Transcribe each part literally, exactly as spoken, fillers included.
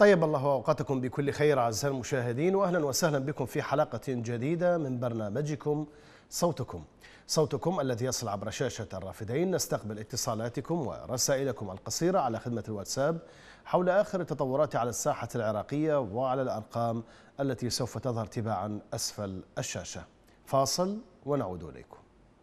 طيب الله أوقاتكم بكل خير أعزائي المشاهدين، وأهلا وسهلا بكم في حلقة جديدة من برنامجكم صوتكم صوتكم الذي يصل عبر شاشة الرافدين. نستقبل اتصالاتكم ورسائلكم القصيرة على خدمة الواتساب حول آخر التطورات على الساحة العراقية وعلى الأرقام التي سوف تظهر تباعا أسفل الشاشة. فاصل ونعود إليكم.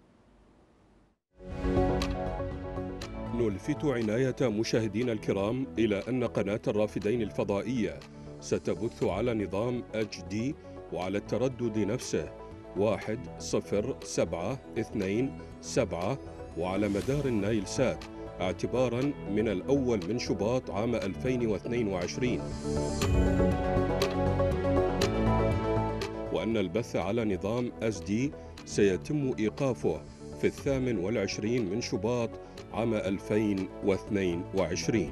نلفت عناية مشاهدينا الكرام إلى أن قناة الرافدين الفضائية ستبث على نظام اتش دي وعلى التردد نفسه واحد صفر سبعة اثنين سبعة وعلى مدار النايل سات اعتبارا من الأول من شباط عام ألفين واثنين وعشرين، وأن البث على نظام اس دي سيتم إيقافه في الثامن والعشرين من شباط عام ألفين واثنين وعشرين.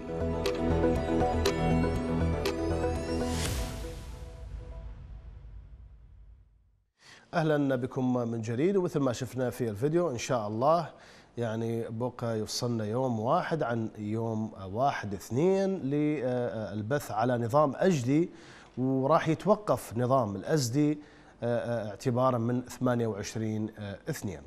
أهلا بكم من جديد. ومثل ما شفنا في الفيديو إن شاء الله يعني بقى يوصلنا يوم واحد عن يوم واحد اثنين للبث على نظام اتش دي، وراح يتوقف نظام الاس دي اعتبارا من ثمانية وعشرين اثنين.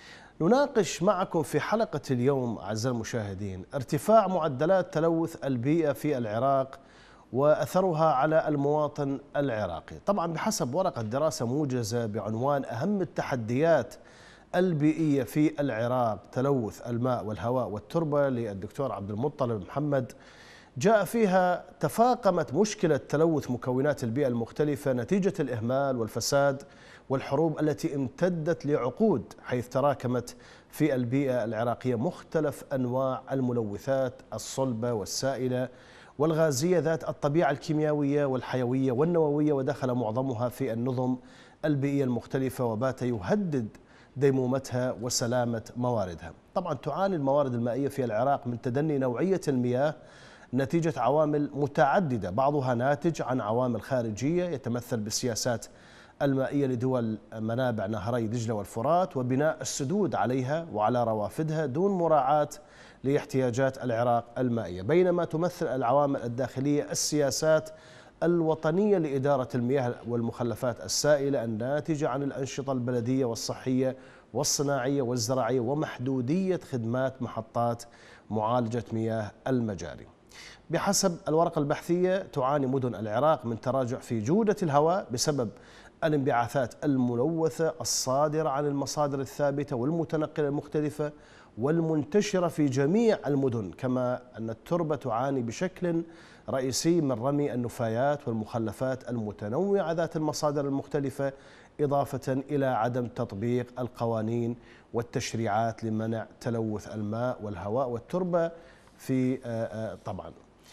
نناقش معكم في حلقة اليوم أعزائي المشاهدين ارتفاع معدلات تلوث البيئة في العراق وأثرها على المواطن العراقي. طبعا بحسب ورقة دراسة موجزة بعنوان أهم التحديات البيئية في العراق تلوث الماء والهواء والتربة للدكتور عبد المطلب محمد، جاء فيها تفاقمت مشكلة تلوث مكونات البيئة المختلفة نتيجة الإهمال والفساد والحروب التي امتدت لعقود، حيث تراكمت في البيئة العراقية مختلف أنواع الملوثات الصلبة والسائلة والغازية ذات الطبيعة الكيميائية والحيوية والنووية، ودخل معظمها في النظم البيئية المختلفة وبات يهدد ديمومتها وسلامة مواردها. طبعا تعاني الموارد المائية في العراق من تدني نوعية المياه نتيجة عوامل متعددة، بعضها ناتج عن عوامل خارجية يتمثل بالسياسات المائية لدول منابع نهري دجلة والفرات وبناء السدود عليها وعلى روافدها دون مراعاة لاحتياجات العراق المائية، بينما تمثل العوامل الداخلية السياسات الوطنية لإدارة المياه والمخلفات السائلة الناتجة عن الأنشطة البلدية والصحية والصناعية والزراعية ومحدودية خدمات محطات معالجة مياه المجاري. بحسب الورقة البحثية تعاني مدن العراق من تراجع في جودة الهواء بسبب الانبعاثات الملوثة الصادرة عن المصادر الثابتة والمتنقلة المختلفة والمنتشرة في جميع المدن، كما أن التربة تعاني بشكل رئيسي من رمي النفايات والمخلفات المتنوعة ذات المصادر المختلفة، إضافة إلى عدم تطبيق القوانين والتشريعات لمنع تلوث الماء والهواء والتربة. في طبعا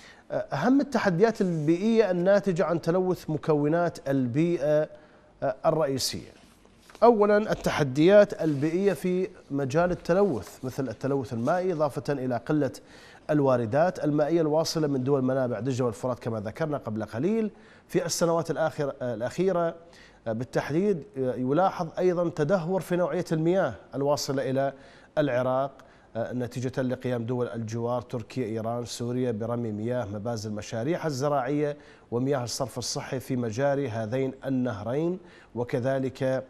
أهم التحديات البيئية الناتجة عن تلوث مكونات البيئة الرئيسية: أولا التحديات البيئية في مجال التلوث مثل التلوث المائي، إضافة إلى قلة الواردات المائية الواصلة من دول منابع دجلة والفرات كما ذكرنا قبل قليل. في السنوات الأخيرة بالتحديد يلاحظ أيضا تدهور في نوعية المياه الواصلة إلى العراق نتيجة لقيام دول الجوار تركيا إيران سوريا برمي مياه مبازل المشاريع الزراعية ومياه الصرف الصحي في مجاري هذين النهرين، وكذلك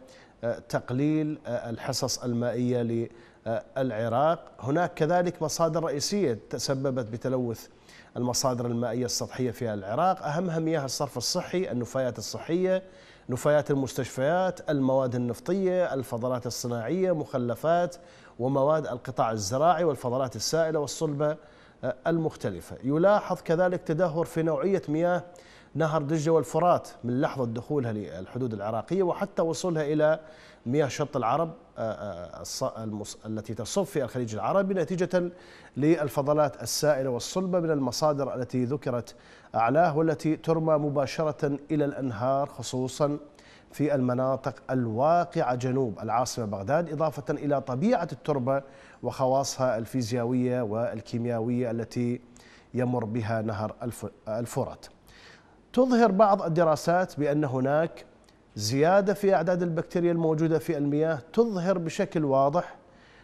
تقليل الحصص المائية للعراق. هناك كذلك مصادر رئيسية تسببت بتلوث المصادر المائية السطحية في العراق، أهمها مياه الصرف الصحي، النفايات الصحية، نفايات المستشفيات، المواد النفطية، الفضلات الصناعية، مخلفات ومواد القطاع الزراعي والفضلات السائلة والصلبة المختلفة. يلاحظ كذلك تدهور في نوعية مياه نهر دجلة والفرات من لحظة دخولها للحدود العراقية وحتى وصولها إلى مياه شط العرب التي تصب في الخليج العربي نتيجة للفضلات السائلة والصلبة من المصادر التي ذكرت أعلاه والتي ترمى مباشرة إلى الأنهار خصوصا في المناطق الواقعة جنوب العاصمة بغداد، إضافة إلى طبيعة التربة وخواصها الفيزيائية والكيميائية التي يمر بها نهر الفرات. تظهر بعض الدراسات بأن هناك زيادة في أعداد البكتيريا الموجودة في المياه تظهر بشكل واضح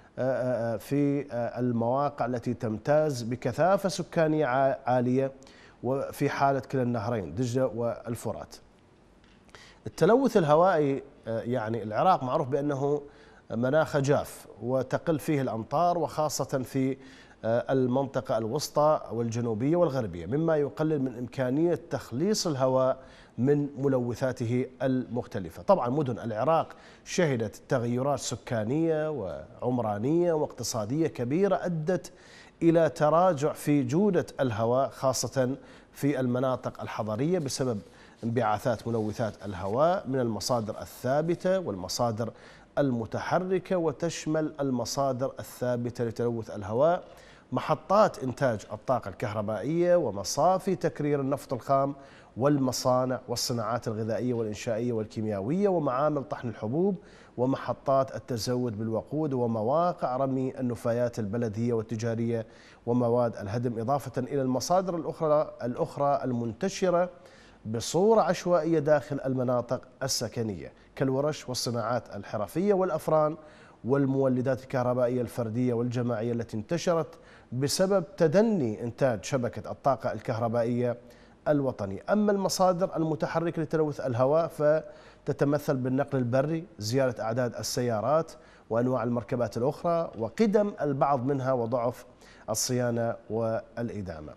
في المواقع التي تمتاز بكثافة سكانية عالية وفي حالة كلا النهرين دجلة والفرات. التلوث الهوائي يعني العراق معروف بأنه مناخ جاف وتقل فيه الأمطار، وخاصة في المنطقة الوسطى والجنوبية والغربية، مما يقلل من إمكانية تخليص الهواء من ملوثاته المختلفة. طبعا مدن العراق شهدت تغيرات سكانية وعمرانية واقتصادية كبيرة أدت إلى تراجع في جودة الهواء، خاصة في المناطق الحضرية بسبب انبعاثات ملوثات الهواء من المصادر الثابتة والمصادر المتحركة، وتشمل المصادر الثابتة لتلوث الهواء محطات إنتاج الطاقة الكهربائية ومصافي تكرير النفط الخام والمصانع والصناعات الغذائية والإنشائية والكيميائية ومعامل طحن الحبوب ومحطات التزود بالوقود ومواقع رمي النفايات البلدية والتجارية ومواد الهدم، إضافة إلى المصادر الأخرى الأخرى المنتشرة بصورة عشوائية داخل المناطق السكنية كالورش والصناعات الحرفية والأفران والمولدات الكهربائية الفردية والجماعية التي انتشرت بسبب تدني إنتاج شبكة الطاقة الكهربائية الوطنية. أما المصادر المتحركة لتلوث الهواء فتتمثل بالنقل البري، زيادة أعداد السيارات وأنواع المركبات الأخرى، وقدم البعض منها وضعف الصيانة والإدامة.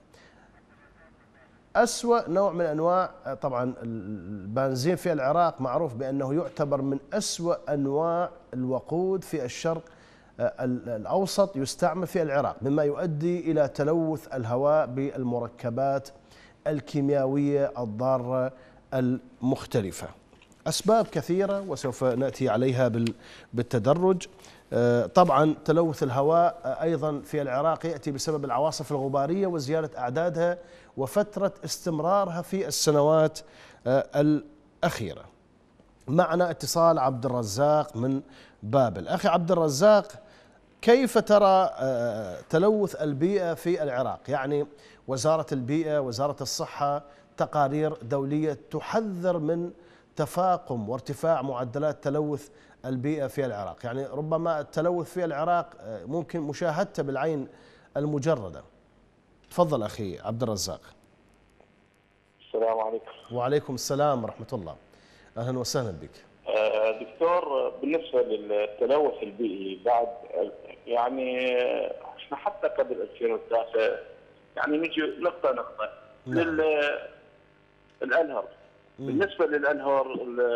أسوأ نوع من أنواع طبعا البنزين في العراق معروف بأنه يعتبر من أسوأ أنواع الوقود في الشرق الأوسط يستعمل في العراق، مما يؤدي إلى تلوث الهواء بالمركبات الكيميائية الضارة المختلفة. أسباب كثيرة وسوف نأتي عليها بالتدرج. طبعا تلوث الهواء أيضا في العراق يأتي بسبب العواصف الغبارية وزيادة أعدادها وفترة استمرارها في السنوات الأخيرة. معنا اتصال عبد الرزاق من بابل. أخي عبد الرزاق، كيف ترى تلوث البيئة في العراق؟ يعني وزارة البيئة، وزارة الصحة، تقارير دولية تحذر من تفاقم وارتفاع معدلات تلوث البيئة في العراق، يعني ربما التلوث في العراق ممكن مشاهدته بالعين المجردة. تفضل أخي عبد الرزاق. السلام عليكم. وعليكم السلام ورحمة الله، أهلا وسهلا بك. دكتور، بالنسبة للتلوث البيئي بعد يعني احنا حتى قبل ألفين وثلاثة يعني نجي نقطة نقطة للأنهر. بالنسبة للأنهر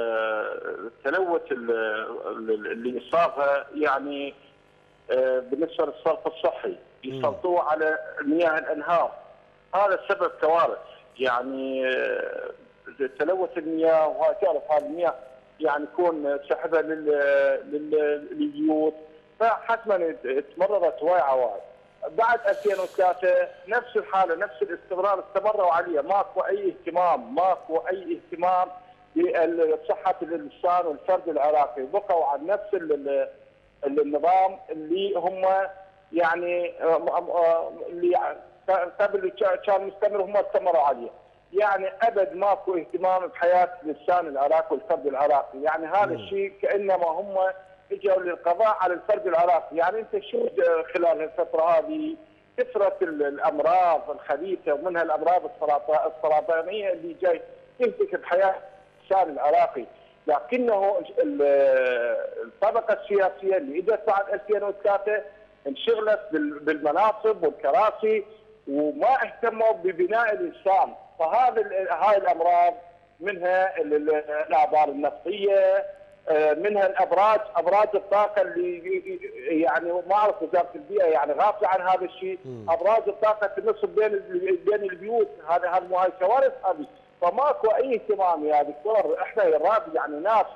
التلوث اللي صار يعني بالنسبة للصرف الصحي يسلطوه على مياه الأنهار، هذا سبب كوارث. يعني تلوث المياه، وتعرف هذه المياه يعني يكون سحبها للبيوت، فحتما تمررت هواي عوائق. بعد ألفين وثلاثة نفس الحاله نفس الاستمرار استمروا عليها، ماكو اي اهتمام، ماكو اي اهتمام بصحه الانسان والفرد العراقي، بقوا على نفس النظام اللي هم يعني اللي قبل كان مستمر هم استمروا عليه. يعني ابد ماكو اهتمام بحياه الانسان العراقي والفرد العراقي، يعني هذا الشيء كانما هم اجوا للقضاء على الفرد العراقي. يعني انت شو خلال الفتره هذه كثره الامراض الخبيثه ومنها الامراض السرطانيه اللي جاي تمسك بحياه الانسان العراقي، لكنه الطبقه السياسيه اللي اجت بعد ألفين وثلاثة انشغلت بالمناصب والكراسي وما اهتموا ببناء الانسان. فهذا هاي الامراض منها الابار النفطيه، منها الابراج، ابراج الطاقه اللي يعني ما اعرف وزاره البيئه يعني غافله عن هذا الشيء، ابراج الطاقه تنصب بين بين البيوت، هذا هذا هاي كوارث هذه. فماكو اي اهتمام يا دكتور. احنا الراب يعني ناس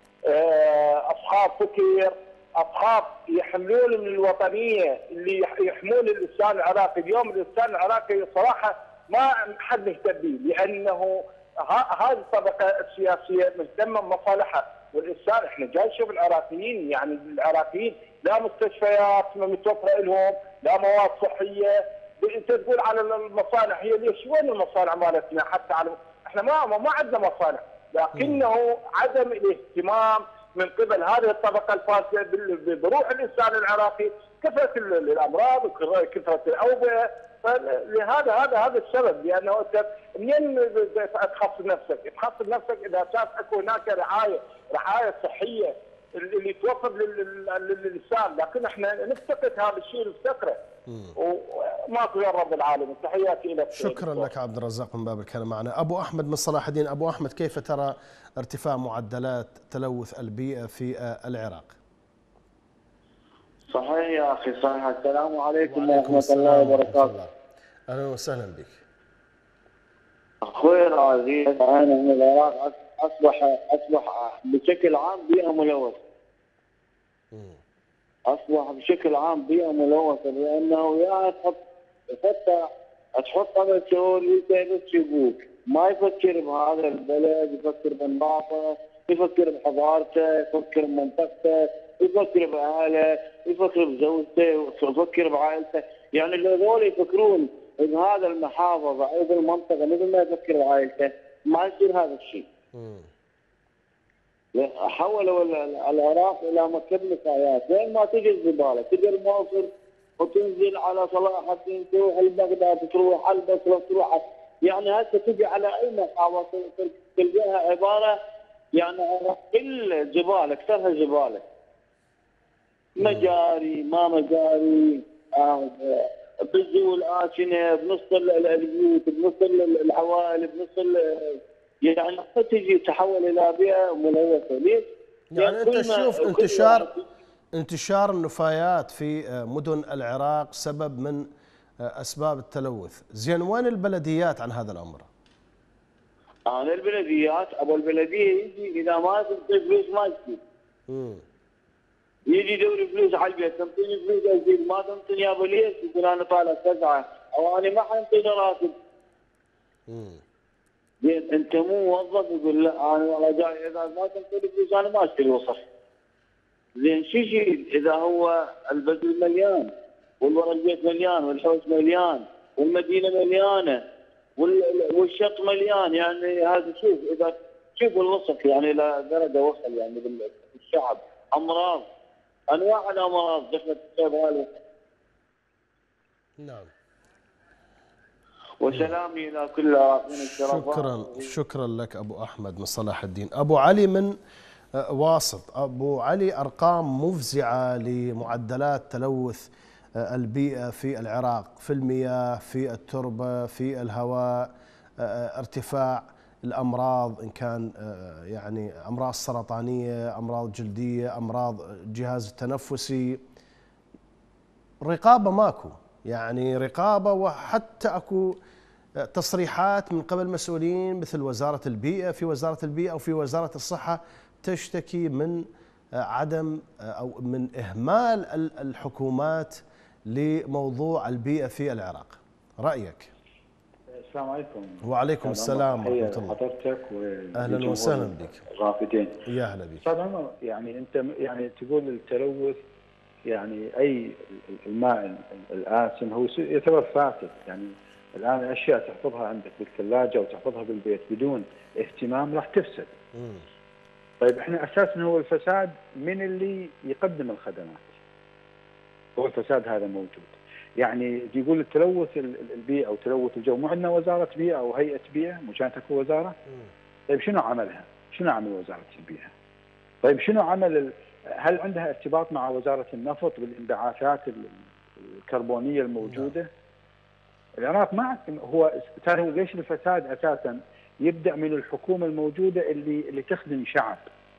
اصحاب فكر، اصحاب يحملون من الوطنيه اللي يحمون الانسان العراقي. اليوم الانسان العراقي صراحه ما حد مهتم به، لانه هذه الطبقه السياسيه مهتمه بمصالحها، والانسان احنا جاي نشوف العراقيين، يعني العراقيين لا مستشفيات متوفره لهم، لا مواد صحيه. انت تقول على المصالح، هي ليش وين المصالح مالتنا؟ حتى على احنا ما ما عندنا مصالح، لكنه عدم الاهتمام من قبل هذه الطبقه الفاسده بروح الانسان العراقي، كثره الامراض وكثره الاوبئه فلهذا هذا هذا السبب، لانه انت منين تخصص نفسك؟ تخصص نفسك اذا كانت اكو هناك رعايه رعايه صحيه اللي توفر للانسان، لكن احنا نفتقد هذا الشيء نفتقره وماكو يا رب العالمين. تحياتي لك. شكرا لك عبد الرزاق من باب الكلام معنا. ابو احمد من صلاح الدين. ابو احمد، كيف ترى ارتفاع معدلات تلوث البيئه في العراق؟ صحيح يا اخي صحيح. السلام عليكم ورحمه الله وبركاته. اهلا وسهلا بك. اخوي العزيز، انا من العراق اصبح اصبح بشكل عام بيئه ملوثه. اصبح بشكل عام بيئه ملوثه، لانه يا تحط حتى تحط امل سهولته بس يبوك، ما يفكر بهذا البلد، يفكر بنظافه، يفكر بحضارته، يفكر بمنطقته، يفكر باهله، يفكر بزوجته، يفكر بعائلته، يعني هذول يفكرون بهذا المحافظه او بالمنطقه مثل ما يفكر بعائلته، ما يصير هذا الشيء. حولوا العراق الى مكب نفايات، وين ما تجي الزباله، تجي الموصل وتنزل على صلاح الدين، تروح لبغداد، تروح على البصره، تروح يعني هسه تجي على اي محافظه تلقاها عباره يعني على كل جبال، اكثرها جبال. مجاري ما مجاري، آه بالزو الآشنة، بنص البيوت، بنص العوائل، بنص يعني تجي تحول الى بيئه ملوثه. ليش؟ يعني انت تشوف انتشار انتشار النفايات في مدن العراق سبب من اسباب التلوث، زين وين البلديات عن هذا الامر؟ انا البلديات ابو البلديه يجي اذا ما تنطي فلوس ما يجي. امم يجي يدور فلوس على البيت، تنطيني فلوس ازيد، ما تنطيني يا ابو ليش؟ يقول انا طالع تسعه او انا ما حنطيني راتب. امم زين انت مو موظف يقول لا انا والله جاي اذا ما تنطيني فلوس انا ما اشتري وصف. زين شو شيء اذا هو البذل مليان والورق البيت مليان والحوش مليان والمدينه مليانه والشط مليان، يعني هذا شوف اذا شوف الوصف يعني الى درجه وصل يعني بالشعب. امراض، انواع الامراض دخلت الصيدله. نعم. وسلامي الى كل العراقيين الشرفاء. شكرا شكرا لك ابو احمد من صلاح الدين. ابو علي من واسط. ابو علي، ارقام مفزعه لمعدلات تلوث البيئه في العراق، في المياه، في التربه، في الهواء، ارتفاع الامراض ان كان يعني امراض سرطانيه، امراض جلديه، امراض الجهاز التنفسي. رقابه ماكو، يعني رقابه، وحتى اكو تصريحات من قبل مسؤولين مثل وزاره البيئه، في وزاره البيئه او في وزاره الصحه تشتكي من عدم او من اهمال الحكومات لموضوع البيئه في العراق. رايك؟ السلام عليكم. وعليكم السلام ورحمه الله. حضرتك اهلا وسهلا بك. الرافدين. يا هلا بك. استاذ عمر، يعني انت يعني تقول التلوث، يعني اي الماء الآسن هو يعتبر فاسد، يعني الان الاشياء تحفظها عندك بالثلاجه وتحفظها بالبيت بدون اهتمام راح تفسد. مم. طيب احنا اساسا هو الفساد من اللي يقدم الخدمات. هو الفساد هذا موجود. يعني يقول التلوث البيئه او تلوث الجو، مو عندنا وزاره بيئه او هيئه بيئه، مو كانت اكو وزاره؟ طيب شنو عملها؟ شنو عمل وزاره البيئه؟ طيب شنو عمل؟ هل عندها ارتباط مع وزاره النفط بالانبعاثات الكربونيه الموجوده؟ العراق ما هو ترى ليش الفساد اساسا يبدا من الحكومه الموجوده اللي اللي تخدم شعب.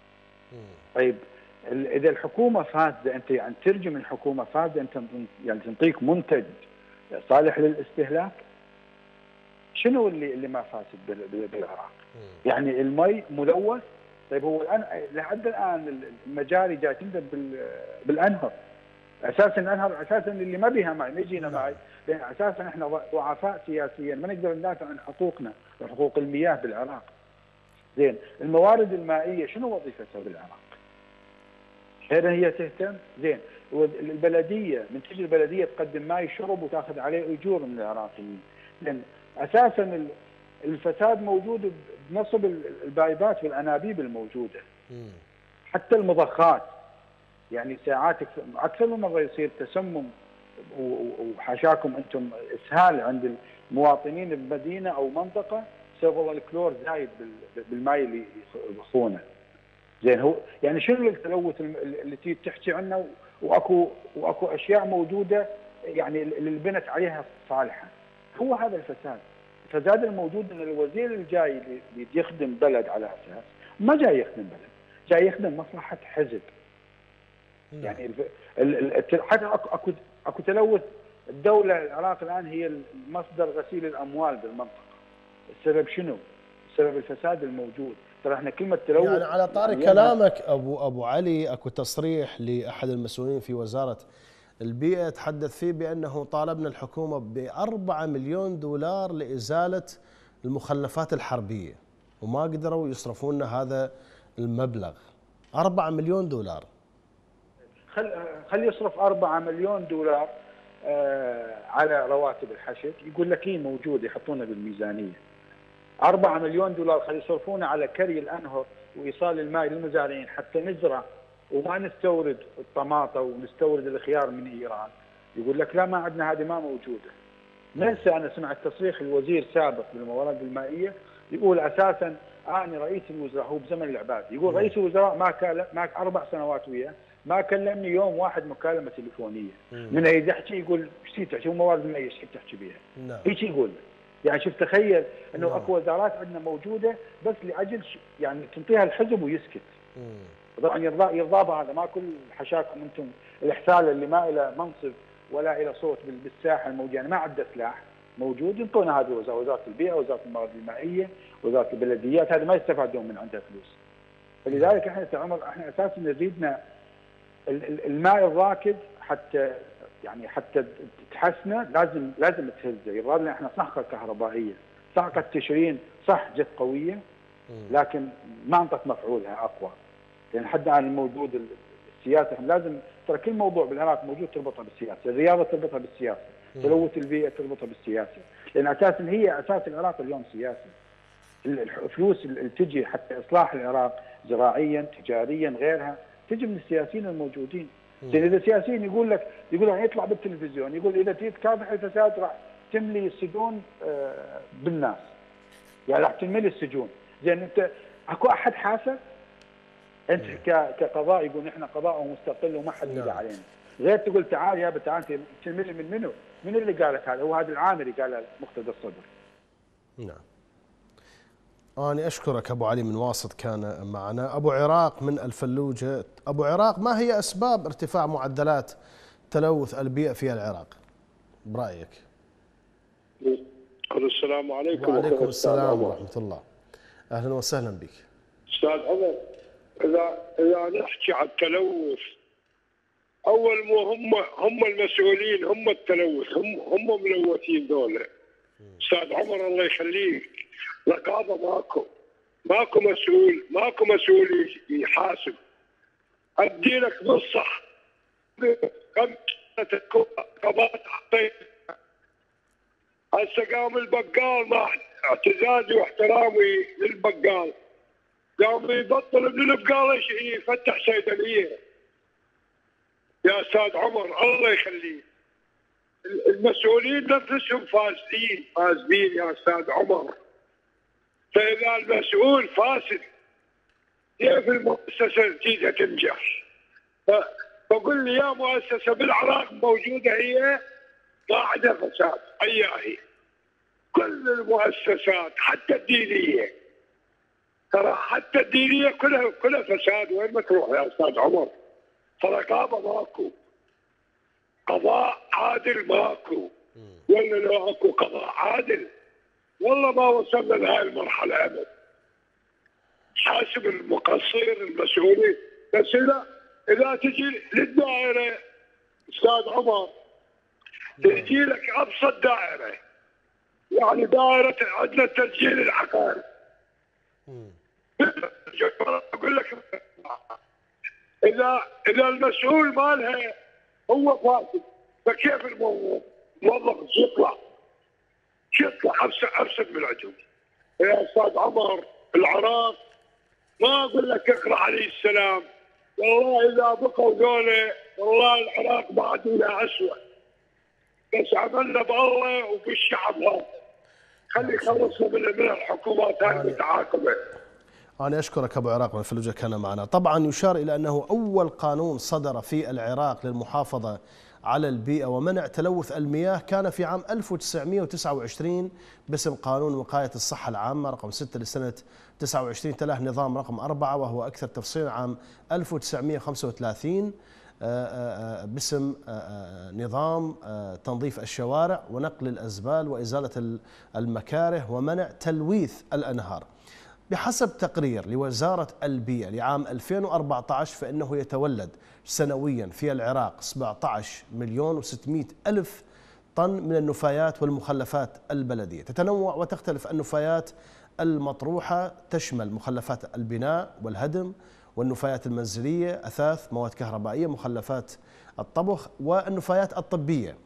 طيب اذا الحكومه فاسده، انت يعني ترجم الحكومه فاسده، انت يعني تنطيك منتج صالح للاستهلاك. شنو اللي اللي ما فاسد بالعراق؟ يعني المي ملوث. طيب هو الان لحد الان المجاري جاي تنزل بالانهر، اساسا الانهر اساسا اللي ما بيها ماء، ما يجينا ماء، لان اساسا احنا ضعفاء سياسيا، ما نقدر ندافع عن حقوقنا وحقوق المياه بالعراق. زين، الموارد المائيه شنو وظيفتها بالعراق؟ هنا هي تهتم. زين، البلديه من تجي البلديه تقدم ماء شرب وتاخذ عليه اجور من العراقيين. لان اساسا الفساد موجود بنصب البايبات والانابيب الموجوده. حتى المضخات، يعني ساعات اكثر من مره يصير تسمم وحاشاكم انتم اسهال عند المواطنين بمدينه او منطقه بسبب الكلور زايد بالماء اللي يخونه. زين هو يعني شنو التلوث اللي تيجي تحكي عنه واكو واكو اشياء موجوده يعني اللي بنت عليها صالحه. هو هذا الفساد. الفساد الموجود ان الوزير الجاي اللي يخدم بلد على اساس ما جاي يخدم بلد، جاي يخدم مصلحه حزب. يعني حتى اكو اكو اكو تلوث. الدوله العراق الان هي مصدر غسيل الاموال بالمنطقه. السبب شنو؟ السبب الفساد الموجود. ترى احنا كلمه تلوث يعني على طاري يعني كلامك ابو ابو علي، اكو تصريح لاحد المسؤولين في وزاره البيئه تحدث فيه بانه طالبنا الحكومه بأربعة مليون دولار لازاله المخلفات الحربيه وما قدروا يصرفون لنا هذا المبلغ. أربعة مليون دولار. خل خلي يصرف أربعة مليون دولار آه على رواتب الحشد، يقول لك هي موجوده يحطونها بالميزانيه. أربعة مليون دولار خلي يصرفونه على كري الانهر وايصال الماء للمزارعين حتى نزرع وما نستورد الطماطه ونستورد الخيار من ايران. يقول لك لا ما عندنا هذه ما موجوده. ننسى انا سمعت تصريح الوزير سابق بالموارد المائيه يقول اساسا انا رئيس الوزراء هو بزمن العباد، يقول رئيس الوزراء ما كان ما اربع سنوات وياه ما كلمني يوم واحد مكالمه تليفونيه. من اي يحكي يقول ايش تحكي؟ هو موارد المائيه ايش تحكي بها؟ نعم. هيك يقول. يعني شوف تخيل انه نعم. اكو وزارات عندنا موجوده بس لاجل يعني تنطيها الحزب ويسكت. طبعا يرضى يرضى بهذا. ما كل حشاكم انتم الاحسال اللي ما له منصب ولا له صوت بالساحه الموجود، يعني ما عنده سلاح موجود ينطونا هذه الوزاره، وزاره البيئه، وزاره الموارد المائيه، وزاره البلديات، هذا ما يستفادون من عندها فلوس. فلذلك احنا عمر احنا اساسا نريدنا الماء الراكد حتى يعني حتى تحسنه لازم لازم تهزه. يبغى لنا احنا صنعقه كهربائيه، صنعقه تشرين صح جد قويه لكن ما انطت مفعولها اقوى. لان حتى الان الموجود السياسه لازم ترى كل موضوع بالعراق موجود تربطها بالسياسه، الرياضه تربطها بالسياسه، تلوث البيئه تربطها بالسياسه، لان اساسا هي اساس العراق اليوم سياسي. الفلوس اللي تجي حتى اصلاح العراق زراعيا تجاريا غيرها تجي من السياسيين الموجودين. يعني اذا السياسيين يقول لك يقول يعني يطلع بالتلفزيون يقول اذا تريد تكافح الفساد راح تملي السجون بالناس، يعني راح تملي السجون. زين انت اكو احد حاسب؟ انت كقضاء يقول نحن قضاء مستقل وما حد يدعي علينا، غير تقول تعال يا تعال تملي من منو؟ من اللي قال لك هذا؟ هو هذا العامري قال مقتدى الصدر. نعم. أنا أشكرك أبو علي من واسط كان معنا. أبو عراق من الفلوجة. أبو عراق، ما هي أسباب ارتفاع معدلات تلوث البيئة في العراق برأيك؟ السلام عليكم. وعليكم السلام ورحمة الله. أهلا وسهلا بك. أستاذ عمر، إذا إذا نحكي عن التلوث أول مو هم هم المسؤولين، هم التلوث، هم هم ملوثين دولة. أستاذ عمر الله يخليك، رقابه ماكو، ماكو مسؤول، ماكو مسؤول يحاسب. ادي لك بالصح كم رقابات حطيت. هسه قام البقال مع اعتزازي واحترامي للبقال قام يبطل من البقاله يفتح صيدليه. يا استاذ عمر الله يخليك، المسؤولين نفسهم فاسدين فاسدين يا استاذ عمر. فإذا المسؤول فاسد كيف المؤسسة الجديدة تنجح؟ فقل لي يا مؤسسة بالعراق موجودة هي قاعدة فساد، هي هي كل المؤسسات حتى الدينية، ترى حتى الدينية كلها كلها فساد. وين ما تروح يا أستاذ عمر؟ فرقابة ماكو، قضاء عادل ماكو. ولا لو اكو قضاء عادل والله ما وصلنا لهذه المرحلة أبدا. حاسب المقصر المسؤولين. بس إذا إذا تجي للدائرة أستاذ عمر تجي لك أبسط دائرة، يعني دائرة عندنا تسجيل العقار. أقول لك إذا إذا المسؤول مالها هو فاسد فكيف الموظف؟ الموظف يطلع يطلع ابسط من العجوز. يا استاذ عمر العراق ما اقول لك اقرا عليه السلام، والله اذا بقوا دولة والله العراق بعد الى اسوء. بس عملنا بالله وبالشعب هذا. خلي يخلصوا من الحكومات هاي المتعاقبه. أنا أشكرك أبو عراق من فلوجة كان معنا. طبعا يشار إلى أنه أول قانون صدر في العراق للمحافظة على البيئة ومنع تلوث المياه كان في عام ألف وتسعمئة وتسعة وعشرين باسم قانون وقاية الصحة العامة رقم ستة لسنة تسعة وعشرين، تلاه نظام رقم أربعة وهو أكثر تفصيلا عام ألف وتسعمئة وخمسة وثلاثين باسم نظام تنظيف الشوارع ونقل الأزبال وإزالة المكاره ومنع تلويث الأنهار. بحسب تقرير لوزارة البيئة لعام ألفين وأربعة عشر فإنه يتولد سنويا في العراق سبعة عشر مليون وستمئة ألف طن من النفايات والمخلفات البلدية. تتنوع وتختلف النفايات المطروحة، تشمل مخلفات البناء والهدم والنفايات المنزلية، أثاث، مواد كهربائية، مخلفات الطبخ، والنفايات الطبية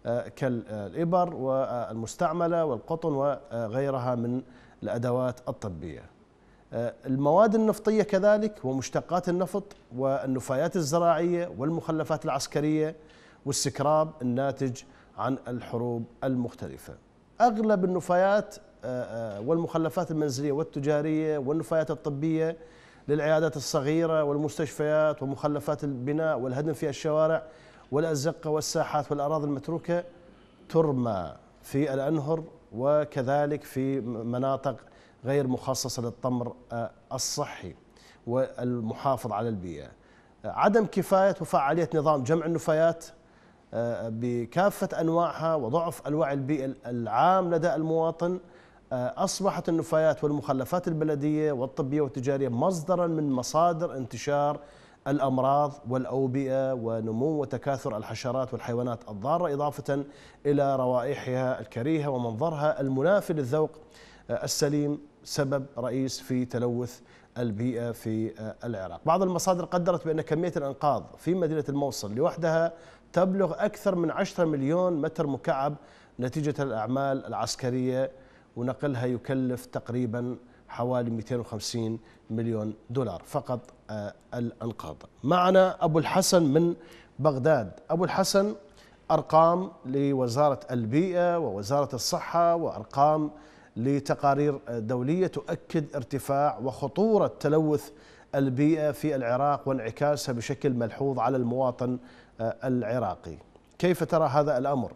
كالإبر والمستعملة والقطن وغيرها من الأدوات الطبية. المواد النفطية كذلك ومشتقات النفط والنفايات الزراعية والمخلفات العسكرية والسكراب الناتج عن الحروب المختلفة. أغلب النفايات والمخلفات المنزلية والتجارية والنفايات الطبية للعيادات الصغيرة والمستشفيات ومخلفات البناء والهدم في الشوارع والأزقة والساحات والأراضي المتروكة ترمى في الأنهر وكذلك في مناطق غير مخصصة للطمر الصحي والمحافظ على البيئة. عدم كفاية وفعالية نظام جمع النفايات بكافة أنواعها وضعف الوعي البيئي العام لدى المواطن، أصبحت النفايات والمخلفات البلدية والطبية والتجارية مصدرا من مصادر انتشار الأمراض والأوبئة ونمو وتكاثر الحشرات والحيوانات الضارة، إضافة إلى روائحها الكريهة ومنظرها المنافي للذوق السليم، سبب رئيس في تلوث البيئة في العراق. بعض المصادر قدرت بأن كمية الأنقاض في مدينة الموصل لوحدها تبلغ أكثر من عشرة مليون متر مكعب نتيجة الأعمال العسكرية، ونقلها يكلف تقريبا حوالي مئتين وخمسين مليون دولار فقط الأنقاض. معنا أبو الحسن من بغداد. أبو الحسن، أرقام لوزارة البيئة ووزارة الصحة وأرقام لتقارير دولية تؤكد ارتفاع وخطورة تلوث البيئة في العراق وانعكاسها بشكل ملحوظ على المواطن العراقي. كيف ترى هذا الأمر؟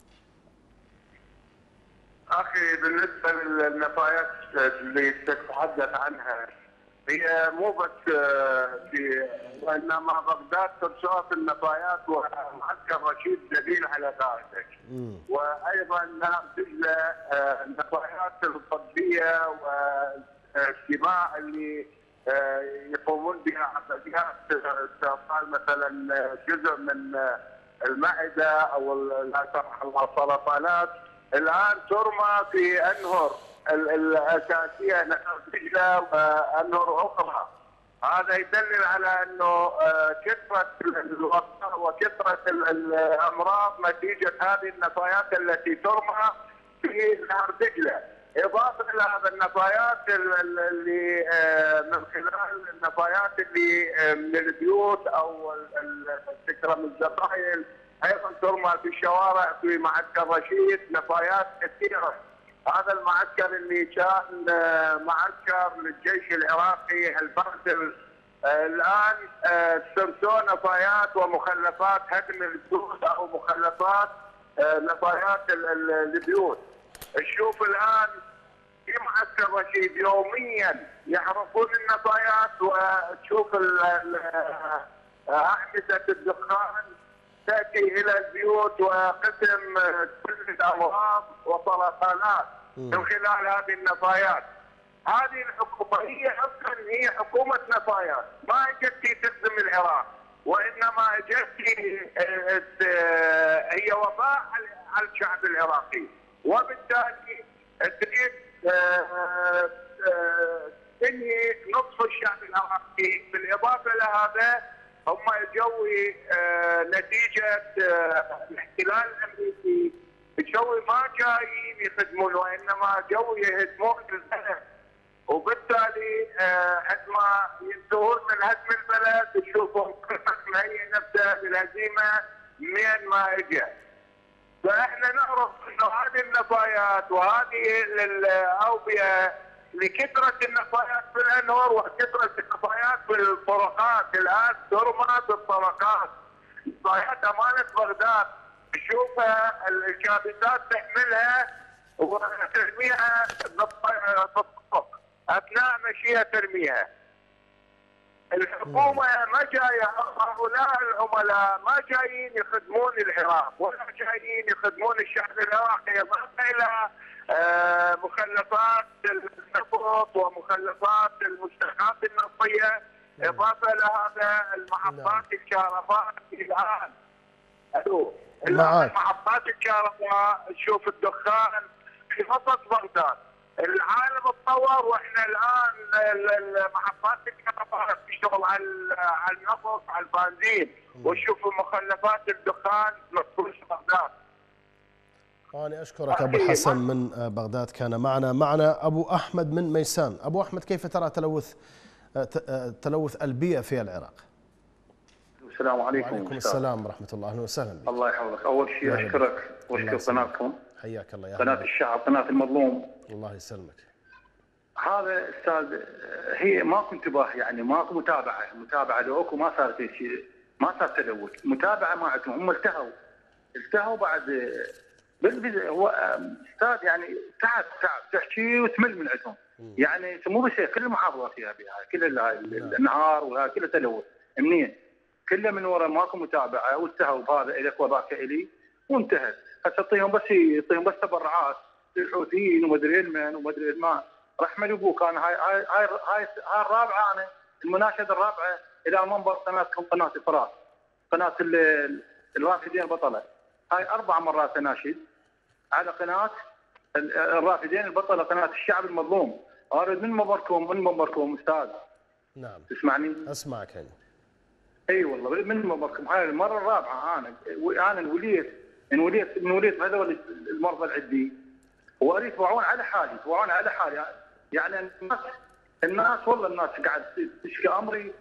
أخي بالنسبة للنفايات اللي تتحدث عنها هي مو بس في وإنما بغداد ترشات النفايات ومعسكر رشيد دليل على ذلك. وأيضا نهر دجلة النفايات الطبية والسباع اللي يقومون بها عمليات استئصال مثلا جزء من المعدة أو لا سمح الله السرطانات الآن ترمى في أنهر الأساسية نهر دجلة وأنهر أخرى. هذا يدلل على أنه كثرة الوباء وكثرة الأمراض نتيجة هذه النفايات التي ترمى في نهر دجلة، إضافة إلى هذا النفايات اللي من خلال النفايات اللي من البيوت أو الفكرة من الزباين أيضا ترمى في الشوارع. في معسكر رشيد نفايات كثيرة. هذا المعسكر اللي كان معسكر للجيش العراقي البرسل الآن استرسوا نفايات ومخلفات هدم البيوت أو مخلفات نفايات البيوت. نشوف الآن في معسكر رشيد يوميا يحرقون النفايات، وتشوف أحمدة الدخان تأتي إلى البيوت وقسم كل الأمراض وسرطانات من خلال هذه النفايات. هذه الحكومة هي أصلا هي حكومة نفايات، ما اجت تخدم العراق وإنما اجت هي وباء على الشعب العراقي، وبالتالي تريد تنهي نصف الشعب العراقي. بالإضافة لهذا هم الجوي نتيجة الاحتلال الأمريكي الجوي ما جايين يخدمون وإنما جوي يهدمون البلد، وبالتالي عندما ينتهون من هدم البلد تشوفهم مهيئ نفسه للهزيمة من ما اجى. فاحنا نعرف انه هذه النفايات وهذه الاوبئه لكثره النفايات في الانهر وكثره النفايات في الطرقات، الان ترمى بالطرقات. نفايات امانه بغداد تشوفها الكابتات تحملها وترميها بالطرق اثناء مشيها ترميها. الحكومه ما جايه، هؤلاء العملاء ما جايين يخدمون العراق ولا جايين يخدمون الشعب العراقي، اضافه الى آه مخلفات النفط ومخلفات المشتقات النفطيه، اضافه لهذا المحطات الكهرباء الان. الو معاك. محطات الكهرباء تشوف الدخان في وسط بغداد. العالم تطور واحنا الان محطات الكهرباء تشتغل على على النفط على البنزين وشوفوا مخلفات الدخان مفروش بغداد. أنا أشكرك أبو الحسن من بغداد كان معنا. معنا أبو أحمد من ميسان. أبو أحمد، كيف ترى تلوث تلوث البيئة في العراق؟ السلام عليكم. وعليكم السلام ورحمة الله، أهلا وسهلا بك. الله يحفظك. أول شيء أشكرك وأشكر قناتكم، حياك الله يا قناة الشعب، قناة المظلوم. الله يسلمك. هذا أستاذ هي ماكو انتباه، يعني ماكو متابعة، متابعة لو اكو ما صار شيء، ما صار تلوث، متابعة ما عندهم، هم التهوا التهوا بعد هو استاذ يعني تعب تعب تحكي وتمل من عندهم. يعني مو بس كل المحافظات فيها بها، كل الانهار وهذا كله تلوث. منين؟ كله من وراء ماكو متابعه والتهوا بهذا الك وذاك الي وانتهت. هسه تعطيهم بس يعطيهم بس تبرعات للحوثيين ومدري المن ومدري الماء. رحمه ابوك انا هاي هاي هاي, هاي, هاي الرابعه، انا المناشده الرابعه الى منبر قناتكم قناه الفراس، قناه الرافدين البطله. هاي اربع مرات اناشد على قناه الرافدين البطله، قناه الشعب المظلوم. اريد من منبركم من منبركم استاذ. نعم. تسمعني؟ اسمعك هنا. اي والله من منبركم هاي المره الرابعه انا انا انوليت انوليت انوليت هذول المرضى اللي عندي، واريد توعون على حالي، توعون على حالي. يعني الناس الناس والله الناس قاعد تشكي امري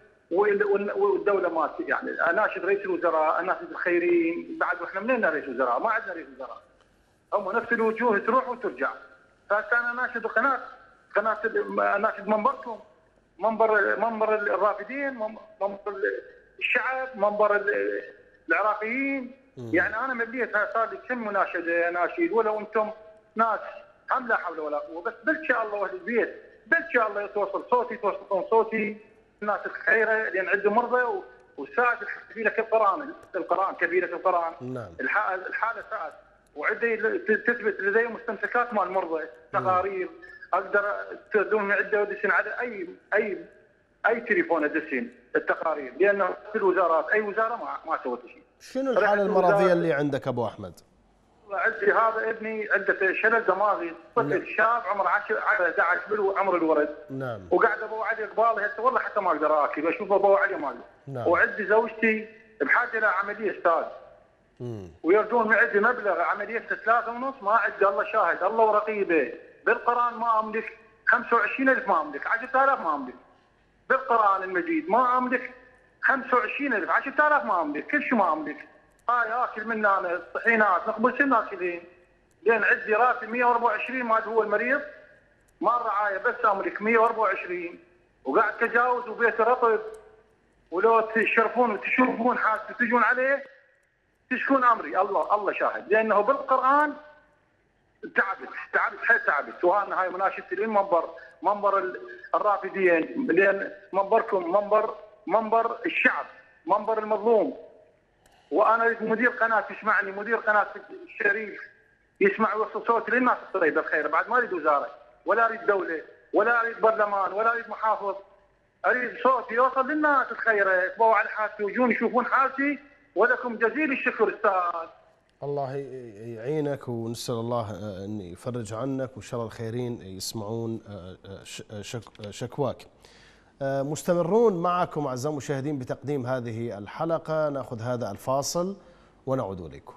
والدوله ما يعني. اناشد رئيس الوزراء، اناشد الخيرين بعد، واحنا منين رئيس وزراء؟ ما عندنا رئيس وزراء، هم نفس الوجوه تروح وترجع. فانا اناشد قناه قناه اناشد منبركم، منبر منبر الرافدين، منبر الشعب، منبر العراقيين. يعني انا مليت صار لي كم مناشده اناشيد، ولو انتم ناس هم لا حول ولا قوه، بس بل شاء الله اهل البيت بل شاء الله يتوصل صوتي، توصلون صوتي الناس الخيره لان عندهم مرضى وساعد كفيله القران، القران كفيله القران. نعم. الحاله ساعد وعندي تثبت لدي مستمسكات مال المرضى، تقارير اقدر تدوم عده ودسين على اي اي اي تليفون ادسين التقارير، لانه في الوزارات اي وزاره ما ما سوت شيء. شنو الحاله المرضيه اللي عندك ابو احمد؟ عندي هذا ابني عنده شلل دماغي، طفل شاب عمره عشرة احد عشر عمر الولد. نعم. وقاعد ابو علي قبالي هسه والله حتى ما اقدر اكل، اشوف ابو علي ما اقدر. نعم. وعندي زوجتي بحاجه الى عمليه استاذ. امم ويرجون من عندي مبلغ عمليه ثلاثة ونص، ما عندي الله شاهد الله ورقيبه، بالقران ما املك خمسة وعشرين ألف، ما املك عشرة آلاف، ما املك بالقران المجيد، ما املك خمسة وعشرين ألف، عشرة آلاف ما املك، كل شيء ما املك. هاي اكل من انا الطحينات نقبل شنو ناكلين؟ لان عندي راتب مئة وأربعة وعشرين مال هو المريض، ما الرعايه بس املك مئة وأربعة وعشرين، وقاعد تجاوز وبيتي رطب، ولو تشرفون وتشوفون حالتي تجون عليه تشكون امري الله الله شاهد، لانه بالقران تعبت تعبت حيل تعبت. وانا هاي مناشدتي للمنبر، منبر الرافدين، لان منبركم منبر منبر الشعب، منبر المظلوم. وانا اريد مدير قناه يسمعني، مدير قناه الشريف يسمع ويوصل صوتي للناس الطيبه الخير. بعد ما اريد وزاره ولا اريد دوله ولا اريد برلمان ولا اريد محافظ، اريد صوتي يوصل للناس الخيره يتبوا على حالتي ويجون يشوفون حالتي. ولكم جزيل الشكر استاذ. الله يعينك، ونسال الله ان يفرج عنك، وان شاء الله الخيرين يسمعون شكواك. مستمرون معكم اعزائي المشاهدين بتقديم هذه الحلقه، ناخذ هذا الفاصل ونعود اليكم.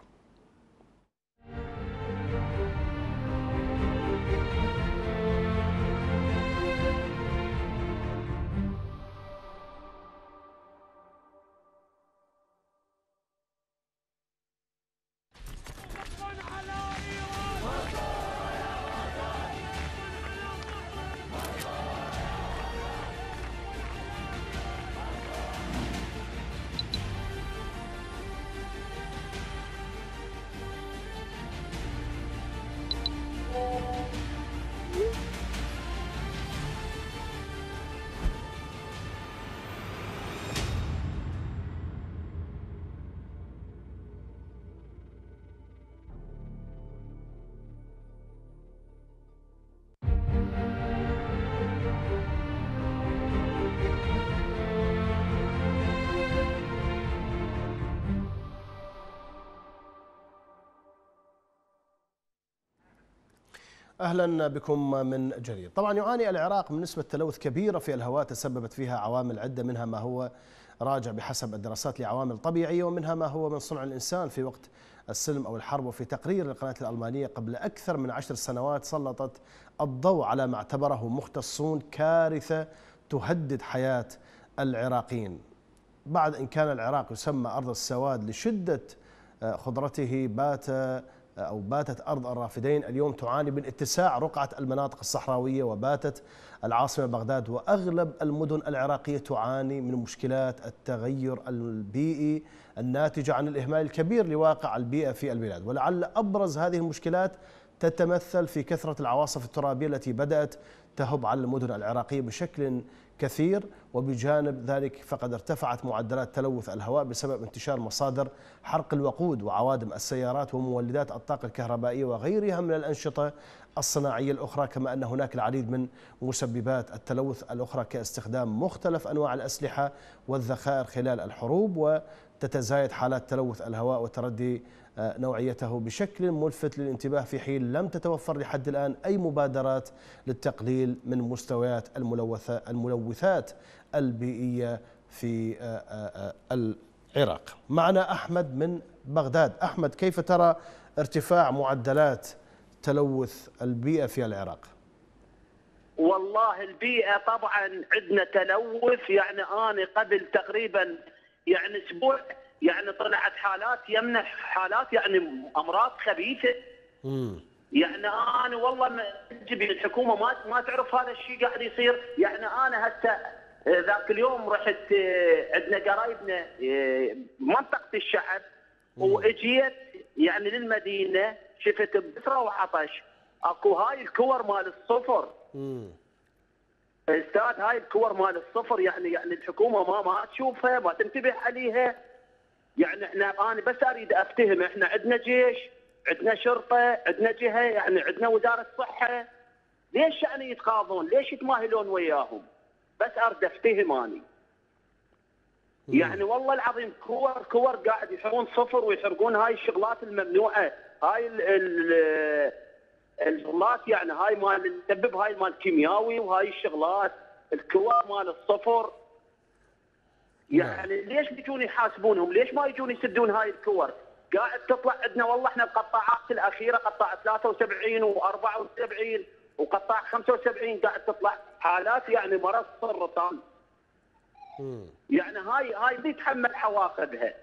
أهلا بكم من جديد. طبعا يعاني العراق من نسبة تلوث كبيرة في الهواء تسببت فيها عوامل عدة، منها ما هو راجع بحسب الدراسات لعوامل طبيعية، ومنها ما هو من صنع الإنسان في وقت السلم أو الحرب. وفي تقرير للقناة الألمانية قبل أكثر من عشر سنوات سلطت الضوء على ما اعتبره مختصون كارثة تهدد حياة العراقيين. بعد إن كان العراق يسمى أرض السواد لشدة خضرته، بات أو باتت أرض الرافدين اليوم تعاني من اتساع رقعة المناطق الصحراوية، وباتت العاصمة بغداد وأغلب المدن العراقية تعاني من مشكلات التغير البيئي الناتجة عن الإهمال الكبير لواقع البيئة في البلاد. ولعل أبرز هذه المشكلات تتمثل في كثرة العواصف الترابية التي بدأت تهب على المدن العراقية بشكل كثير، وبجانب ذلك فقد ارتفعت معدلات تلوث الهواء بسبب انتشار مصادر حرق الوقود وعوادم السيارات ومولدات الطاقة الكهربائية وغيرها من الأنشطة الصناعية الأخرى، كما أن هناك العديد من مسببات التلوث الأخرى كاستخدام مختلف أنواع الأسلحة والذخائر خلال الحروب، وتتزايد حالات تلوث الهواء وتردي نوعيته بشكل ملفت للانتباه في حين لم تتوفر لحد الآن أي مبادرات للتقليل من مستويات الملوثات البيئية في العراق. معنا أحمد من بغداد. أحمد، كيف ترى ارتفاع معدلات تلوث البيئة في العراق؟ والله البيئة طبعا عندنا تلوث، يعني أنا قبل تقريبا يعني أسبوع يعني طلعت حالات يمنع حالات يعني امراض خبيثه. امم يعني انا والله ما تجي الحكومه ما ما تعرف هذا الشيء قاعد يصير. يعني انا هسه ذاك اليوم رحت عندنا قرايبنا منطقه الشعب واجيت يعني للمدينه، شفت بثره وعطش، اكو هاي الكور مال الصفر. امم استاذ هاي الكور مال الصفر يعني يعني الحكومه ما ما تشوفها، ما تنتبه عليها. يعني احنا انا بس اريد افتهم، احنا عندنا جيش، عندنا شرطه، عندنا جهه، يعني عندنا وزاره صحه، ليش يعني يتقاضون؟ ليش يتماهلون وياهم؟ بس اريد افتهم اني. يعني والله العظيم كور كور قاعد يحرقون صفر ويحرقون هاي الشغلات الممنوعه، هاي الشغلات يعني هاي مال تسبب هاي مال كيميائي، وهاي الشغلات الكور مال الصفر. يعني ليش بيجون يحاسبونهم؟ ليش ما يجون يسدون هاي الكور؟ قاعد تطلع عندنا والله احنا القطاعات الاخيره قطاع ثلاثة وسبعين وأربعة وسبعين وقطاع خمسة وسبعين قاعد تطلع حالات يعني مرض سرطان. يعني هاي هاي بيتحمل عواقبها.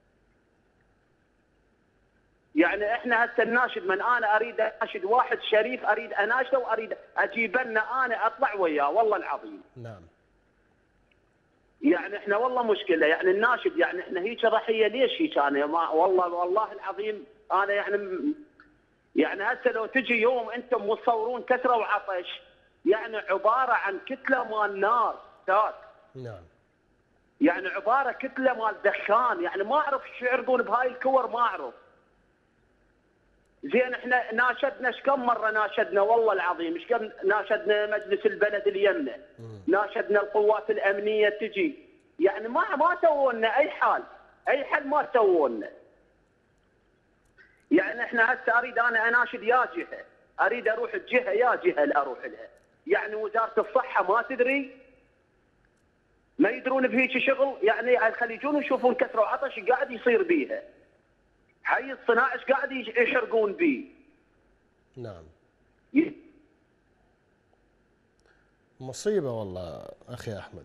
يعني احنا هسه الناشد، من انا اريد اناشد واحد شريف اريد اناشده واريد اجيب لنا انا اطلع وياه والله العظيم. نعم. يعني احنا والله مشكله، يعني الناشد يعني احنا هيك ضحيه. ليش هيك؟ انا ما والله والله العظيم انا يعني يعني هسه لو تجي يوم انتم متصورون كثره وعطش، يعني عباره عن كتله مال نار استاذ. نعم. يعني عباره كتله مال دخان، يعني ما اعرف شو يعرضون بهاي الكور، ما اعرف. زين احنا ناشدنا ايش كم مره ناشدنا والله العظيم، ايش كم ناشدنا مجلس البلد اليمنى، ناشدنا القوات الامنيه تجي، يعني ما ما سووا لنا اي حال، اي حل ما سووا لنا. يعني احنا هسه اريد انا اناشد يا جهه، اريد اروح الجهه يا جهه اللي اروح لها، يعني وزاره الصحه ما تدري، ما يدرون بهيك شغل، يعني الخليجون يشوفون كثره وعطش قاعد يصير بيها. حي الصناعي ايش قاعد يشرقون به؟ نعم. مصيبة والله أخي أحمد.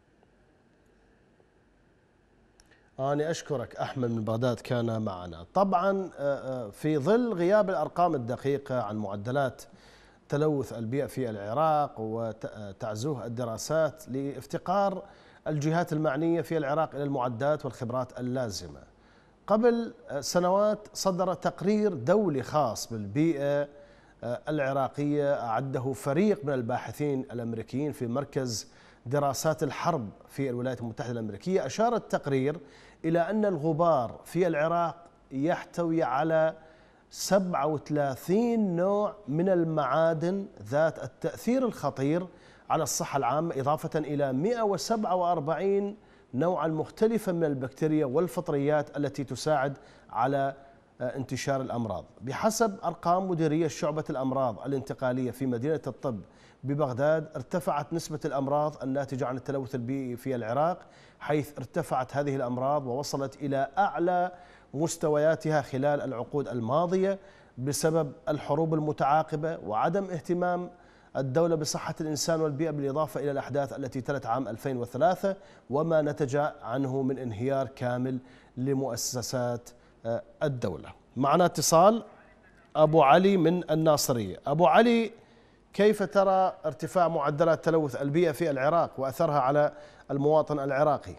أنا أشكرك أحمد من بغداد كان معنا. طبعا في ظل غياب الأرقام الدقيقة عن معدلات تلوث البيئة في العراق وتعزوه الدراسات لافتقار الجهات المعنية في العراق إلى المعدات والخبرات اللازمة. قبل سنوات صدر تقرير دولي خاص بالبيئة العراقية أعده فريق من الباحثين الأمريكيين في مركز دراسات الحرب في الولايات المتحدة الأمريكية. أشار التقرير إلى أن الغبار في العراق يحتوي على سبعة وثلاثين نوع من المعادن ذات التأثير الخطير على الصحة العامة، إضافة إلى مئة وسبعة وأربعين نوعا مختلفا من البكتيريا والفطريات التي تساعد على انتشار الأمراض. بحسب أرقام مديرية شعبة الأمراض الانتقالية في مدينة الطب ببغداد، ارتفعت نسبة الأمراض الناتجة عن التلوث البيئي في العراق، حيث ارتفعت هذه الأمراض ووصلت إلى أعلى مستوياتها خلال العقود الماضية بسبب الحروب المتعاقبة وعدم اهتمام الدولة بصحة الإنسان والبيئة، بالإضافة إلى الأحداث التي تلت عام ألفين وثلاثة وما نتج عنه من انهيار كامل لمؤسسات الدولة. معنا اتصال أبو علي من الناصرية. أبو علي، كيف ترى ارتفاع معدلات تلوث البيئة في العراق وأثرها على المواطن العراقي؟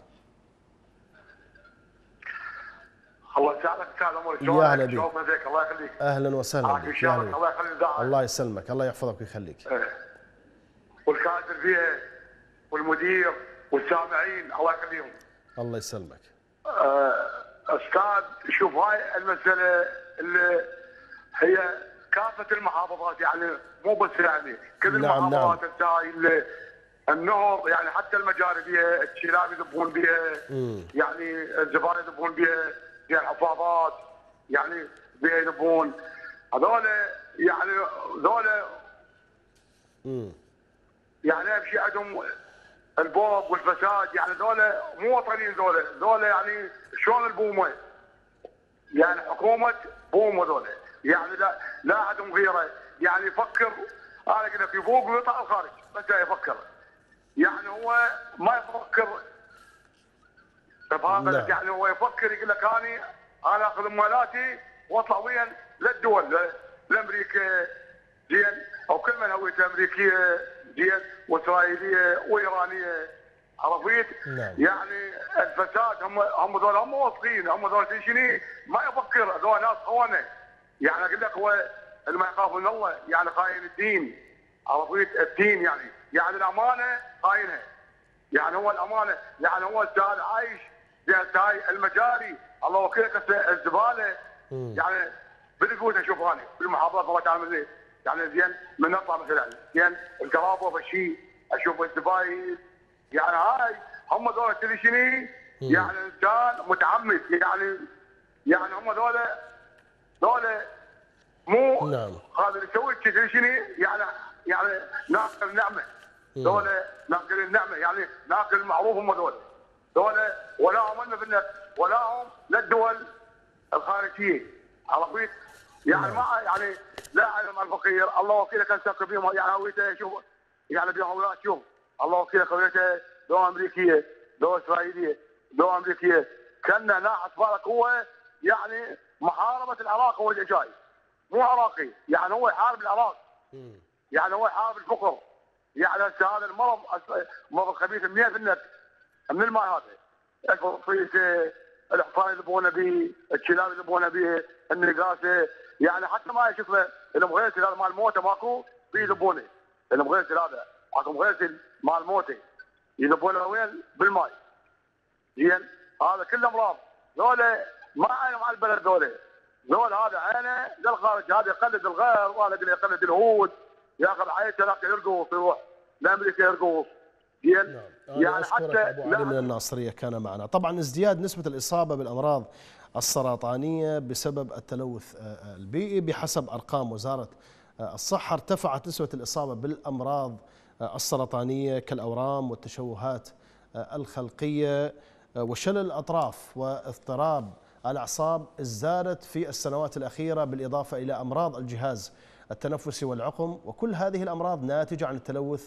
الله يسعدك استاذ عمر، يا هلا بك. الله يخليك. اهلا وسهلا بك. الله يخليك. الله يسلمك، الله يحفظك ويخليك. والكادر فيها والمدير والسامعين الله يخليهم. الله يسلمك. استاذ شوف، هاي المساله اللي هي كافه المحافظات، يعني مو بس يعني كل نعم المحافظات نعم. انتهى النهر، يعني حتى المجاري بيها، الشلاب يذبون بيها، يعني الزبائن يذبون بيها، بيها الحفاظات يعني بيها يذبون. هذول يعني هذول يعني اهم شيء عندهم البوب والفساد، يعني هذول مو وطنيين، هذول هذول يعني شلون البومه؟ يعني حكومه بومه هذول، يعني لا لا عندهم غيره، يعني يفكر انا قلت لك يفوق ويطلع الخارج، بس يفكر، يعني هو ما يفكر بهذا، يعني هو يفكر يقول لك اني انا اخذ مالاتي واطلع وين للدول، لامريكا زين، او كل من هويته امريكيه زين واسرائيليه وايرانيه، عرفت؟ نعم. يعني الفساد هم هم ذول هم واثقين، هم ذول شنو ما يفكر، ذول ناس خونه، يعني اقول لك هو اللي ما يخاف من الله يعني خاين الدين، عرفت؟ الدين يعني يعني الامانه خاينها، يعني هو الامانه، يعني هو السائل عايش هاي المجاري الله وكيلك الزباله، يعني بالبيوت اشوف انا في المحافظات ما تعمل زين، يعني زين من نطلع مثلا زين القرابه وشيء اشوف الزباين، يعني هاي هم ذولا تدري شنو؟ يعني انسان متعمد، يعني يعني هم ذولا ذولا مو نعم. هذا اللي يسوي تدري شنو؟ يعني يعني ناكل النعمه، ذولا ناكل النعمه، يعني ناكل المعروف، هم ذولا ذولا ولاهم لنا بالنفس، ولاهم للدول الخارجيه، عرفت؟ يعني ما يعني لا علم الفقير، الله وكيلك انساك بهم، يعني هويته شوف يعني بهم اولاد، شوف الله وكيلك هويته دول امريكيه، دول اسرائيليه، دول امريكيه، كان ناحت بالك هو يعني محاربه العراق، هو اللي جاي مو عراقي، يعني هو يحارب العراق، يعني هو يحارب الفقر، يعني هذا المرض مرض خبيث منين في النت؟ من الماء هذا، الفريسه، الحصان اللي يذبونه به، الكلاب اللي يذبونه به، النقاسه، يعني حتى ما يشوف المغسل هذا مال الموتى ماكو يذبونه، المغسل هذا اكو مغسل مال الموتى يذبونه وين؟ بالماء. زين هذا كله امراض، ذولا ما عينهم على البلد، ذولا ذول هذا عينه للخارج، هذا يقلد الغير، وهذا يقلد اليهود، ياخذ عينته ذاك يرقص يروح لامريكا يرقص. نعم. يعني أشكرك أبو علي من الناصرية كان معنا. طبعا ازدياد نسبة الإصابة بالأمراض السرطانية بسبب التلوث البيئي، بحسب أرقام وزارة الصحة ارتفعت نسبة الإصابة بالأمراض السرطانية كالأورام والتشوهات الخلقية وشلل الأطراف واضطراب الأعصاب، ازدادت في السنوات الأخيرة، بالإضافة إلى أمراض الجهاز التنفسي والعقم، وكل هذه الأمراض ناتجة عن التلوث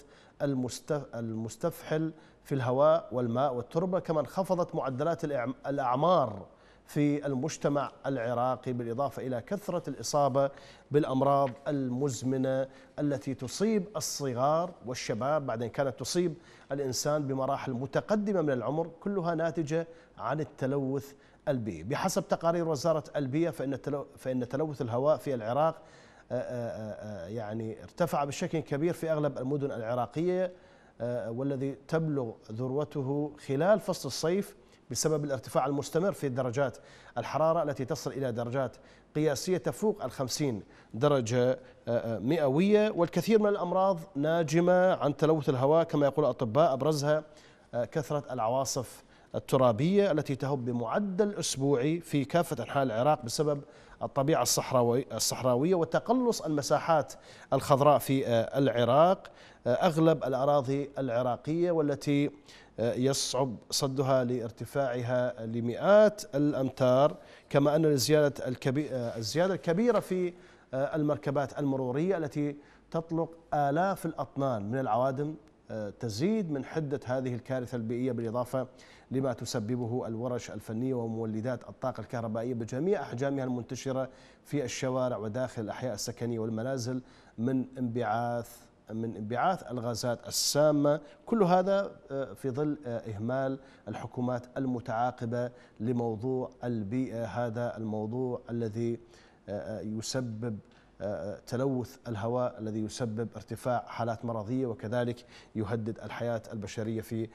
المستفحل في الهواء والماء والتربة. كما انخفضت معدلات الأعمار في المجتمع العراقي، بالإضافة إلى كثرة الإصابة بالأمراض المزمنة التي تصيب الصغار والشباب، بعدين كانت تصيب الإنسان بمراحل متقدمة من العمر، كلها ناتجة عن التلوث البيئي. بحسب تقارير وزارة البيئة فإن فإن تلوث الهواء في العراق يعني ارتفع بشكل كبير في أغلب المدن العراقية، والذي تبلغ ذروته خلال فصل الصيف بسبب الارتفاع المستمر في درجات الحرارة التي تصل إلى درجات قياسية تفوق الخمسين درجة مئوية. والكثير من الأمراض ناجمة عن تلوث الهواء كما يقول الأطباء، أبرزها كثرة العواصف الترابية التي تهب بمعدل أسبوعي في كافة أنحاء العراق بسبب الطبيعة الصحراوية وتقلص المساحات الخضراء في العراق، أغلب الأراضي العراقية والتي يصعب صدها لارتفاعها لمئات الأمتار، كما أن الزيادة الزيادة الكبيرة في المركبات المرورية التي تطلق آلاف الأطنان من العوادم تزيد من حدة هذه الكارثة البيئية، بالإضافة لما تسببه الورش الفنية ومولدات الطاقة الكهربائية بجميع أحجامها المنتشرة في الشوارع وداخل الأحياء السكنية والمنازل من انبعاث من انبعاث الغازات السامة. كل هذا في ظل إهمال الحكومات المتعاقبة لموضوع البيئة، هذا الموضوع الذي يسبب تلوث الهواء، الذي يسبب ارتفاع حالات مرضية وكذلك يهدد الحياة البشرية في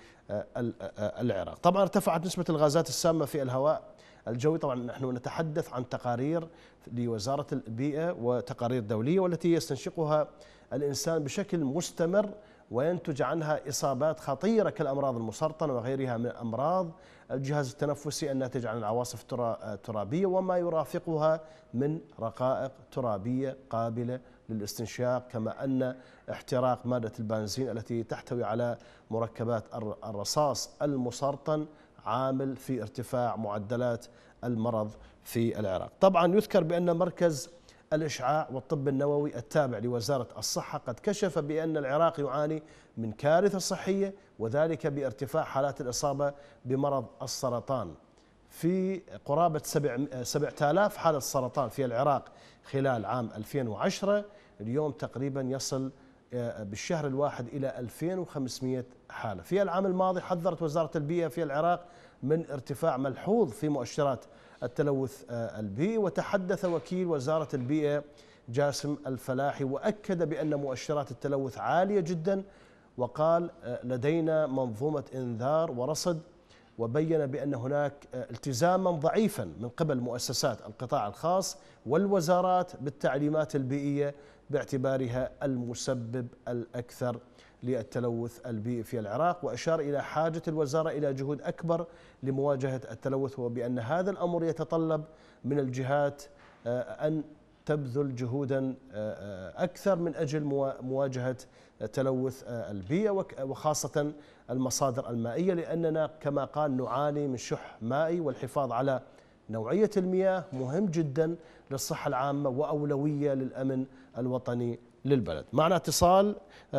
العراق. طبعا ارتفعت نسبة الغازات السامة في الهواء الجوي. طبعا نحن نتحدث عن تقارير لوزارة البيئة وتقارير دولية والتي يستنشقها الإنسان بشكل مستمر وينتج عنها إصابات خطيرة كالأمراض المسرطنة وغيرها من أمراض الجهاز التنفسي الناتج عن العواصف الترابية وما يرافقها من رقائق ترابية قابلة للاستنشاق، كما أن احتراق مادة البنزين التي تحتوي على مركبات الرصاص المسرطن عامل في ارتفاع معدلات المرض في العراق. طبعا يذكر بأن مركز الإشعاع والطب النووي التابع لوزارة الصحة قد كشف بأن العراق يعاني من كارثة صحية، وذلك بارتفاع حالات الإصابة بمرض السرطان. في قرابة سبعة آلاف حالة سرطان في العراق خلال عام ألفين وعشرة، اليوم تقريبا يصل بالشهر الواحد إلى ألفين وخمسمئة حالة. في العام الماضي حذرت وزارة البيئة في العراق من ارتفاع ملحوظ في مؤشرات التلوث البيئي، وتحدث وكيل وزارة البيئة جاسم الفلاحي وأكد بأن مؤشرات التلوث عالية جدا، وقال لدينا منظومة إنذار ورصد، وبين بأن هناك التزاما ضعيفا من قبل مؤسسات القطاع الخاص والوزارات بالتعليمات البيئية باعتبارها المسبب الأكثر للتلوث البيئي في العراق، وأشار إلى حاجة الوزارة إلى جهود أكبر لمواجهة التلوث، وبأن هذا الأمر يتطلب من الجهات أن تبذل جهودا أكثر من أجل مواجهة تلوث البيئة وخاصة المصادر المائية، لأننا كما قال نعاني من شح مائي، والحفاظ على نوعية المياه مهم جدا للصحة العامة وأولوية للأمن الوطني للبلد. معنا اتصال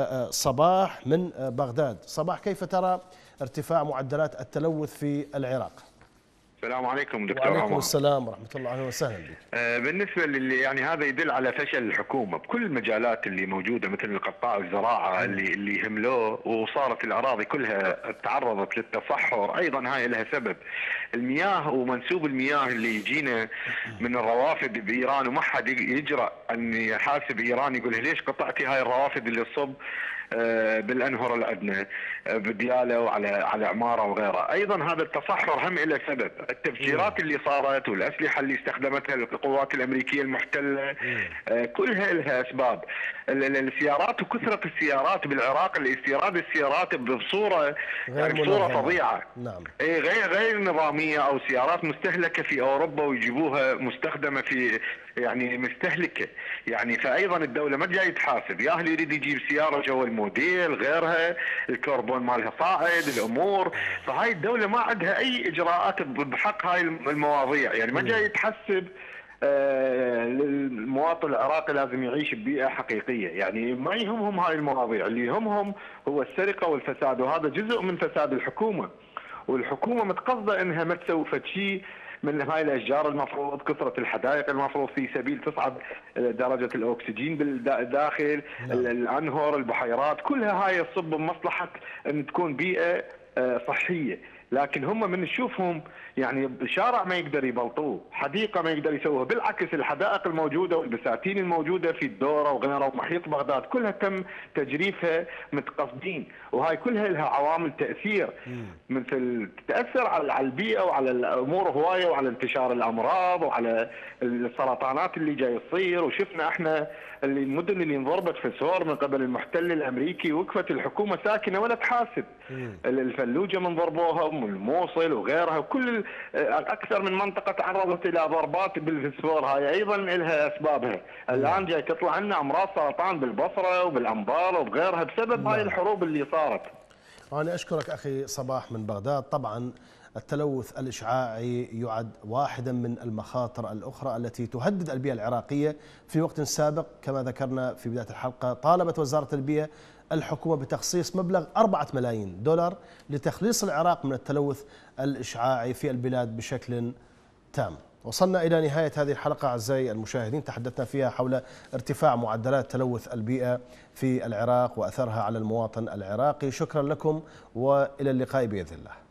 صباح من بغداد. صباح، كيف ترى ارتفاع معدلات التلوث في العراق؟ السلام عليكم دكتور عمر. وعليكم السلام ورحمة الله، أهلا وسهلا بك. آه بالنسبة للي يعني هذا يدل على فشل الحكومة بكل المجالات اللي موجودة، مثل القطاع الزراعة اللي اللي يهملوه، وصارت الأراضي كلها تعرضت للتصحر، أيضا هاي لها سبب. المياه ومنسوب المياه اللي يجينا من الروافد بإيران، وما حد يجرأ أن يحاسب إيران يقول ليش قطعتي هاي الروافد اللي تصب بالانهر اللي عندنا بدياله وعلى على عماره وغيرها. ايضا هذا التصحر هم له سبب، التفجيرات اللي صارت والاسلحه اللي استخدمتها القوات الامريكيه المحتله كلها لها اسباب. السيارات وكثره السيارات بالعراق، الاستيراد السيارات بصوره يعني بصوره فظيعه. نعم. اي غير غير نظاميه، او سيارات مستهلكه في اوروبا ويجيبوها مستخدمه في يعني مستهلكه، يعني فايضا الدوله ما جاي تحاسب، يا اللي يريد يجيب سياره جو الموديل غيرها، الكربون مالها صاعد، الامور، فهاي الدوله ما عندها اي اجراءات بحق هاي المواضيع، يعني ما جاي تحسب. آه المواطن العراقي لازم يعيش ببيئه حقيقيه، يعني ما يهمهم هاي المواضيع، اللي يهمهم هو السرقه والفساد، وهذا جزء من فساد الحكومه، والحكومه متقصده انها ما تسوي فد شيء من هاي الاشجار المفروض، كثره الحدائق المفروض في سبيل تصعد درجه الاكسجين بالداخل، الانهر، البحيرات، كلها هاي تصب بمصلحه ان تكون بيئه صحيه. لكن هم من نشوفهم يعني شارع ما يقدر يبلطوه، حديقه ما يقدر يسووها، بالعكس الحدائق الموجوده والبساتين الموجوده في الدوره وغيرها ومحيط بغداد كلها تم تجريفها متقصدين، وهاي كلها لها عوامل تاثير مثل تاثر على البيئه وعلى الامور هوايه، وعلى انتشار الامراض وعلى السرطانات اللي جاي تصير. وشفنا احنا اللي المدن اللي انضربت في سور من قبل المحتل الامريكي، وقفت الحكومه ساكنه ولا تحاسب. الفلوجه من ضربوها والموصل وغيرها، وكل اكثر من منطقه تعرضت الى ضربات بالفسفور، هاي ايضا لها اسبابها. الان جاي تطلع لنا امراض سرطان بالبصره وبالانبار وبغيرها بسبب هاي الحروب اللي صارت. انا اشكرك اخي صباح من بغداد. طبعا التلوث الإشعاعي يعد واحدا من المخاطر الأخرى التي تهدد البيئة العراقية. في وقت سابق كما ذكرنا في بداية الحلقة طالبت وزارة البيئة الحكومة بتخصيص مبلغ أربعة ملايين دولار لتخليص العراق من التلوث الإشعاعي في البلاد بشكل تام. وصلنا إلى نهاية هذه الحلقة أعزائي المشاهدين، تحدثنا فيها حول ارتفاع معدلات تلوث البيئة في العراق وأثرها على المواطن العراقي. شكرا لكم وإلى اللقاء بإذن الله.